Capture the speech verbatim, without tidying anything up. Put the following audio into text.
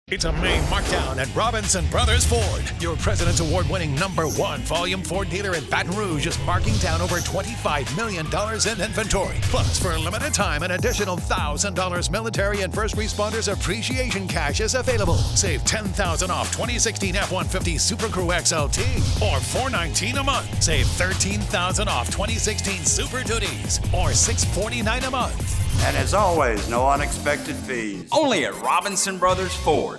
It's a May markdown at Robinson Brothers Ford. Your President's Award-winning number one volume Ford dealer in Baton Rouge is marking down over twenty-five million dollars in inventory. Plus, for a limited time, an additional one thousand dollars military and first responders appreciation cash is available. Save ten thousand dollars off twenty sixteen F one fifty Super Crew X L T or four hundred nineteen dollars a month. Save thirteen thousand dollars off twenty sixteen Super Duties or six hundred forty-nine dollars a month. And as always, no unexpected fees. Only at Robinson Brothers Ford.